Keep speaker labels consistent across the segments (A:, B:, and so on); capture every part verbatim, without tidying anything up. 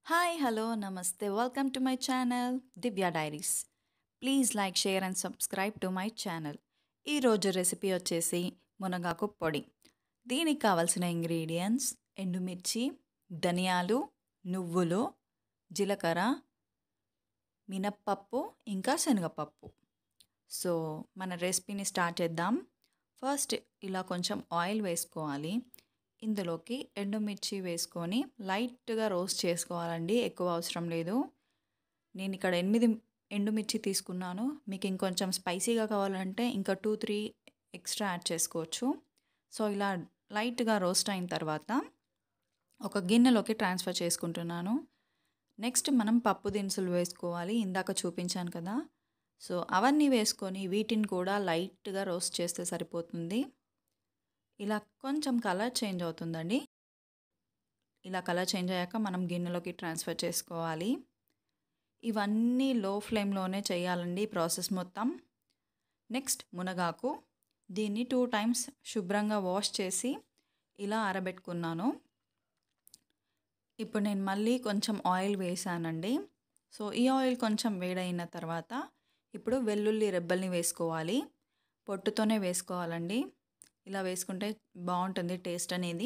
A: Hi, hello, namaste. Welcome to my channel, Divya diaries. Please like, share and subscribe to my channel. ఈ రోజు recipe వచ్చేసి మునగాకు పొడి. దీనికి కావాల్సిన ఇంగ్రీడియంట్స్ ఎండుమిర్చి, ధనియాలు, నువ్వులు, జీలకర్ర, మినప్పప్పు ఇంకా శనగపప్పు. సో మన రెసిపీని స్టార్ట్ చేద్దాం. ఫస్ట్ ఇలా కొంచెం ఆయిల్ వేసుకోవాలి. ఇందులోకి ఎండుమిర్చి వేసుకొని లైట్గా రోస్ట్ చేసుకోవాలండి, ఎక్కువ అవసరం లేదు. నేను ఇక్కడ ఎనిమిది ఎండుమిర్చి తీసుకున్నాను. మీకు ఇంకొంచెం స్పైసీగా కావాలంటే ఇంకా టూ త్రీ ఎక్స్ట్రా యాడ్ చేసుకోవచ్చు. సో ఇలా లైట్గా రోస్ట్ అయిన తర్వాత ఒక గిన్నెలోకి ట్రాన్స్ఫర్ చేసుకుంటున్నాను. నెక్స్ట్ మనం పప్పు దినుసులు వేసుకోవాలి, ఇందాక చూపించాను కదా. సో అవన్నీ వేసుకొని వీటిని కూడా లైట్గా రోస్ట్ చేస్తే సరిపోతుంది. ఇలా కొంచెం కలర్ చేంజ్ అవుతుందండి. ఇలా కలర్ చేంజ్ అయ్యాక మనం గిన్నెలోకి ట్రాన్స్ఫర్ చేసుకోవాలి. ఇవన్నీ లో ఫ్లేమ్లోనే చేయాలండి ప్రాసెస్ మొత్తం. నెక్స్ట్ మునగాకు, దీన్ని టూ టైమ్స్ శుభ్రంగా వాష్ చేసి ఇలా ఆరబెట్టుకున్నాను. ఇప్పుడు నేను మళ్ళీ కొంచెం ఆయిల్ వేసానండి. సో ఈ ఆయిల్ కొంచెం వేడైన తర్వాత ఇప్పుడు వెల్లుల్లి రెబ్బల్ని వేసుకోవాలి. పొట్టుతోనే వేసుకోవాలండి. ఇలా వేసుకుంటే బాగుంటుంది టేస్ట్ అనేది.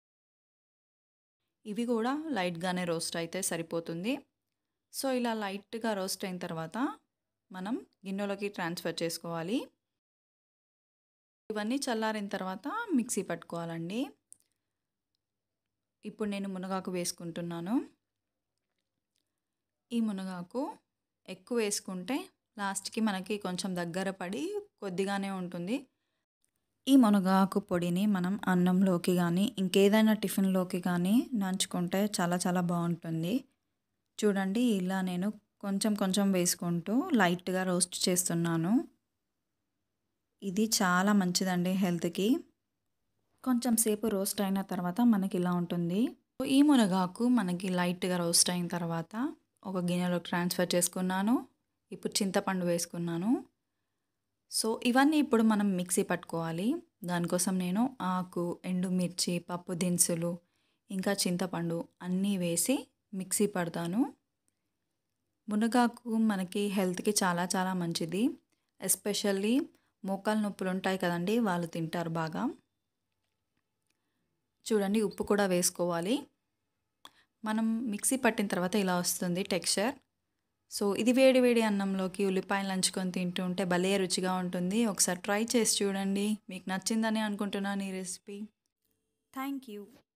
A: ఇవి కూడా లైట్గానే రోస్ట్ అయితే సరిపోతుంది. సో ఇలా లైట్గా రోస్ట్ అయిన తర్వాత మనం గిన్నెలోకి ట్రాన్స్ఫర్ చేసుకోవాలి. ఇవన్నీ చల్లారిన తర్వాత మిక్సీ పట్టుకోవాలండి. ఇప్పుడు నేను మునగాకు వేసుకుంటున్నాను. ఈ మునగాకు ఎక్కువ వేసుకుంటే లాస్ట్కి మనకి కొంచెం దగ్గర పడి కొద్దిగానే ఉంటుంది. ఈ మునగాకు పొడిని మనం అన్నంలోకి కానీ ఇంకేదైనా టిఫిన్లోకి కానీ నంచుకుంటే చాలా చాలా బాగుంటుంది. చూడండి, ఇలా నేను కొంచెం కొంచెం వేసుకుంటూ లైట్గా రోస్ట్ చేస్తున్నాను. ఇది చాలా మంచిదండి హెల్త్కి. కొంచెం సేపు రోస్ట్ అయిన తర్వాత మనకి ఇలా ఉంటుంది. ఈ మునగాకు మనకి లైట్గా రోస్ట్ అయిన తర్వాత ఒక గిన్నెలో ట్రాన్స్ఫర్ చేసుకున్నాను. ఇప్పుడు చింతపండు వేసుకున్నాను. సో ఇవన్నీ ఇప్పుడు మనం మిక్సీ పట్టుకోవాలి. దానికోసం నేను ఆకు, ఎండుమిర్చి, పప్పు దినుసులు ఇంకా చింతపండు అన్నీ వేసి మిక్సీ పడతాను. మునగాకు మనకి హెల్త్కి చాలా చాలా మంచిది. ఎస్పెషల్లీ మోకాలు నొప్పులు ఉంటాయి కదండి, వాళ్ళు తింటారు బాగా. చూడండి, ఉప్పు కూడా వేసుకోవాలి. మనం మిక్సీ పట్టిన తర్వాత ఇలా వస్తుంది టెక్స్చర్. సో ఇది వేడి వేడి అన్నంలోకి ఉల్లిపాయలు నంచుకొని తింటూ ఉంటే భలే రుచిగా ఉంటుంది. ఒకసారి ట్రై చేసి చూడండి. మీకు నచ్చిందని అనుకుంటున్నాను ఈ రెసిపీ. Thank you.